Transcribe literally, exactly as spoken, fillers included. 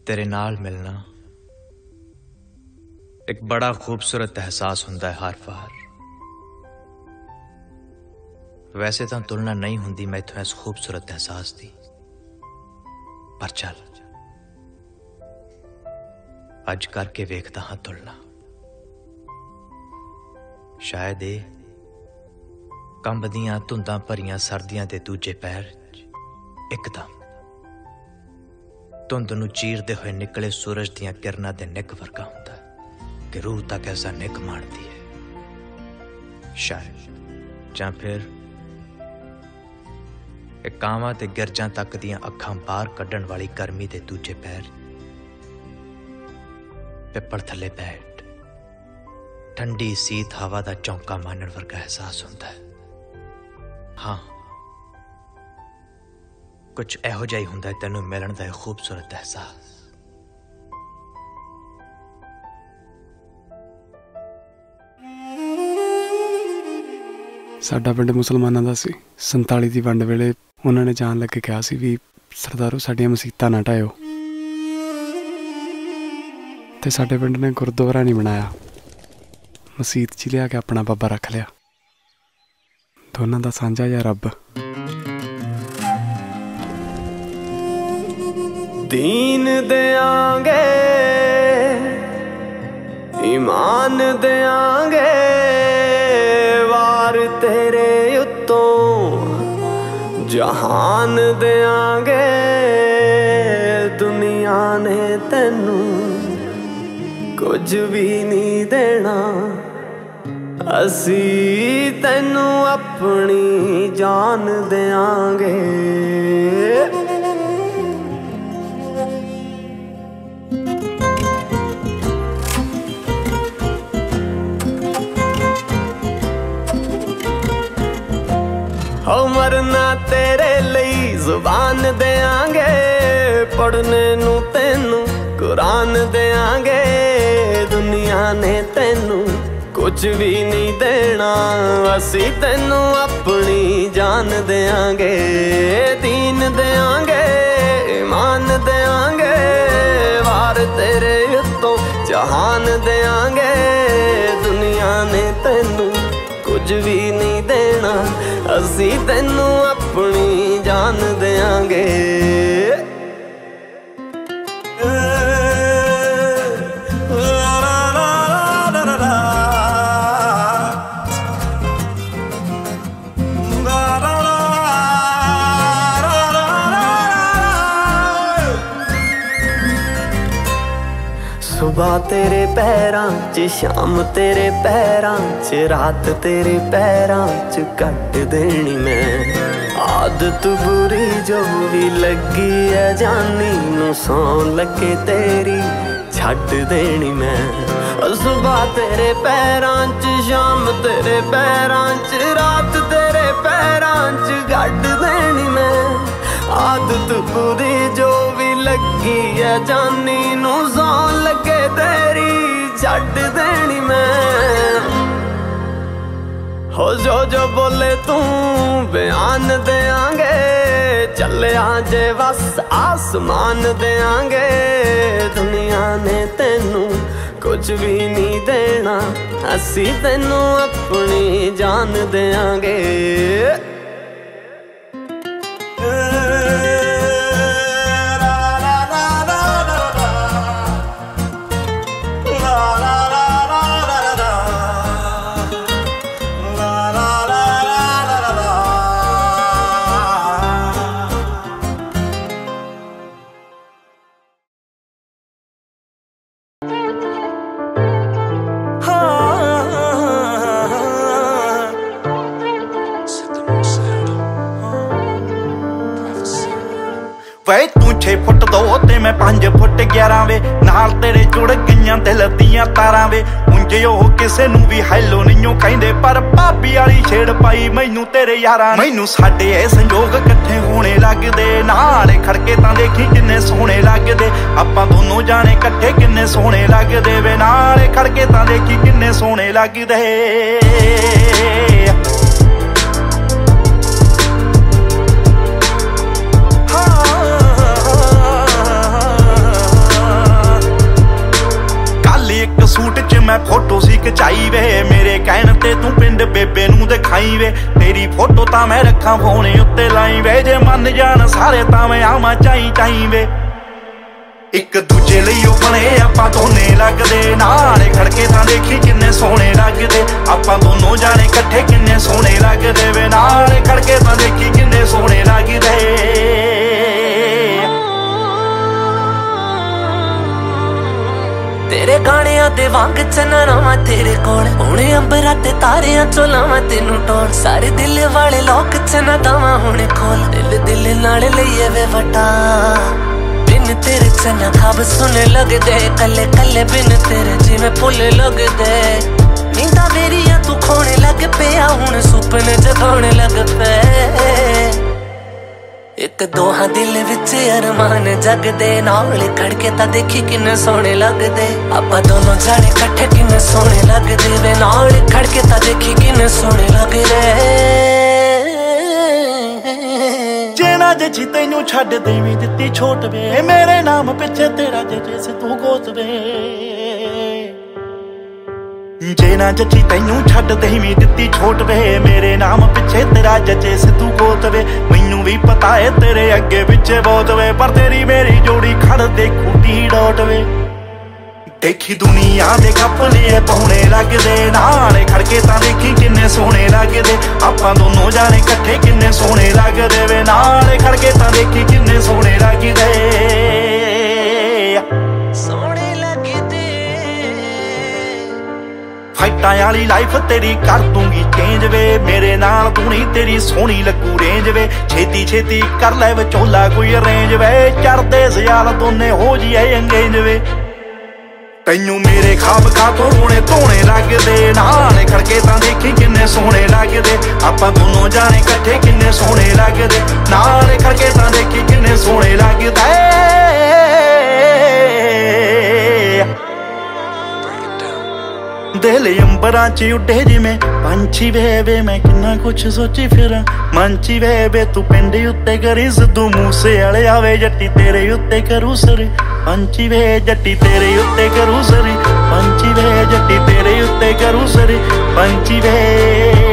तेरे नाल मिलना एक बड़ा खूबसूरत एहसास हुंदा है हर वार। वैसे तो तुलना नहीं हुंदी मैथों इस खूबसूरत एहसास दी, पर चल अज करके वेखदा हां तुलना। शायद ए कंबदियां धुंदां भरियां सर्दियां दे दूजे पैर एकदम धुंद नूं चीरदे होए निकले सूरज दियां किरणां दे निग वर्गा हुंदा कि रूह तक ऐसा निग माणदी है। शायद जां फिर एक कांवां ते गिरजां तक दियां अखां बाहर कड्ढण वाली गर्मी दे दूजे पैर पिपल थले बैठ ठंडी सीत हवा दा चौंका मानण वर्गा एहसास हुंदा है। हाँ, कुछ एहो जिहा ही हुंदा है तैनूं मिलण दा खूबसूरत एहसास। साडा पिंड मुसलमानां दा सी। संताली दी वंड वेले उन्हां ने जान लगे कहा सी भी सरदारो साडियां मसीतां ना ढायो, ते साडे पिंड ने गुरुद्वारा नहीं बनाया, मसीत च लिया के अपना बाबा रख लिया। दोनों दा सांझा या रब। दीन देंगे ईमान देंगे वार तेरे उत्तों जहान देंगे। दुनिया ने तेनू कुछ भी नहीं देना, असी तेनू अपनी जान देंगे। हो मरना तेरे लिए जुबान देंगे, पढ़ने नू तेनू कुरान देंगे। दुनिया ने तेनू कुछ भी नहीं देना, असी तेनू अपनी जान देंगे। दीन देंगे ईमान देंगे वार तेरे उत्तों जहान देंगे। दुनिया ने तेनू कुछ भी नहीं देना, असी तेनू अपनी जान देंगे। सुबह तेरे पैरां च शाम तेरे पैरां च रात तेरे पैरां च कट देनी मैं। आदत बुरी जो भी लगी है जानी नू सौ लगे तेरी छड्ड देनी मैं। सुबह तेरे पैरां च शाम तेरे पैरां च रात तेरे पैरां च कट देनी मैं। आदत बुरी जो भी लगी है जानी नू सौ लगे तेरी छड्ड देनी मैं। हो जो जो बोले तू बयान देंगे, चले आजे बस आसमान देंगे। दुनिया ने तेनू कुछ भी नहीं देना, असी तेनू अपनी जान देंगे। वे तू छे फुट दो ते मैं पांच फुट ग्यारह वे, नाल तेरे जुड़ गईयां दिल दियां तारां वे। उंजे ओ किसे नू भी हैलो नहीं कहंदे, पर भाभी वाली छेड़ पाई मैनू तेरे यारां। मैनू साडे ए संयोग इकट्ठे होने लगदे, नाल खड़के तां देखी किन्ने सोहणे लगदे। आपां दोनों जाने इकट्ठे किन्ने सोहणे लगदे वे, नाल खड़के तां देखी किन्ने सोहणे लगदे। सूट च मैं फोटो सी खचाई वे मेरे कहण ते तू पिंड बेबे नू दिखाई वे तेरी फोटो तां मैं रखा फोन उत्ते लाई वे जे मन जान सारे तां मैं आवां चाई चाई वे एक दूजे ਲਈ ਉਹ ਬਣੇ ਆਪਾਂ ਦੋਨੇ ਲੱਗਦੇ ਨਾਲੇ ਖੜਕੇ ਤਾਂ ਦੇਖੀ ਕਿੰਨੇ ਸੋਹਣੇ ਲੱਗਦੇ ਆਪਾਂ ਦੋਨੋਂ ਜਾਣੇ ਇਕੱਠੇ ਕਿੰਨੇ ਸੋਹਣੇ ਲੱਗਦੇ ਵੇ ਨਾਲੇ ਖੜਕੇ ਤਾਂ ਦੇਖੀ ਕਿੰਨੇ ਸੋਹਣੇ ਲੱਗਦੇ तेरे गाणियां दे वांग चनारावां तेरे कोल हुणे अंबरां ते तारियां चों लावां तेनू टोल सारे दिल वाले लोक चना दावां हुणे खोल दिल दिल नाल लईए वे वटा बिन तेरे चना खाब सुने लगदे कल्ले कल्ले बिन तेरे जिवें फुल लगदे नींदा मेरियां तू खोणे लग पिया हुण सुपने जगाउणे लग पे एक दोहा दिल विच अरमान जगदे नाल खड़के तां देखी किन्ने सोहणे लगदे आपां दोनों जाने इकट्ठे किन्ने सोहणे लगदे वे नाल खड़के तां देखी किन्ने सोहणे लगदे जे ना जची तैनू छड्ड देवी दित्ती छोट वे मेरे नाम पिछे तेरा जे से तू गोत वे जे ना जची तैनू छड्ड देवी दित्ती छोट वे मेरे नाम पिछे तेरा जचे सिद्धू गोत वे मैनू भी पता है तेरे अगे पिछे बहुत वे पर तेरी मेरी जोड़ी खड़ दे खूटी डोट वे देखी दुनिया दे कपड़े पाउणे लगदे नाले खड़के तां देखी किन्ने सोहणे लगदे आपां दोनों जाने इकट्ठे किन्ने सोहणे लगदे वे नाले खड़के तां देखी किन्ने सोहणे लगदे सोहणे लगदे फाइटां वाली लाइफ तेरी कर दूंगी चेंज वे मेरे नाल तू नहीं तेरी सोहनी लगू रेंज वे छेती छेती कर ले विचोला कोई अरेंज वे चढ़दे सियाल दोने हो जिए अंगेज वे तैनू मेरे खाब खा तो रोने धोने लगदे नाले खड़के तां देखी किन्ने सोहणे लगदे आपां दोनों जाने इकट्ठे किन्ने सोहणे लगदे नाले खड़के तां देखी किन्ने सोहणे लगदे दिल अंबरां च उड्डे जिवें पंछी वे वे मैं किन्ना कुछ सोची फिरां मंची वे वे तू पिंड उत्ते करी सिद्धू मूसे वाले आवे जट्टी तेरे उत्ते करू सरी पंछी वे जट्टी तेरे उत्ते करू सरी पंछी वे जट्टी तेरे उत्ते करू सरी पंछी वे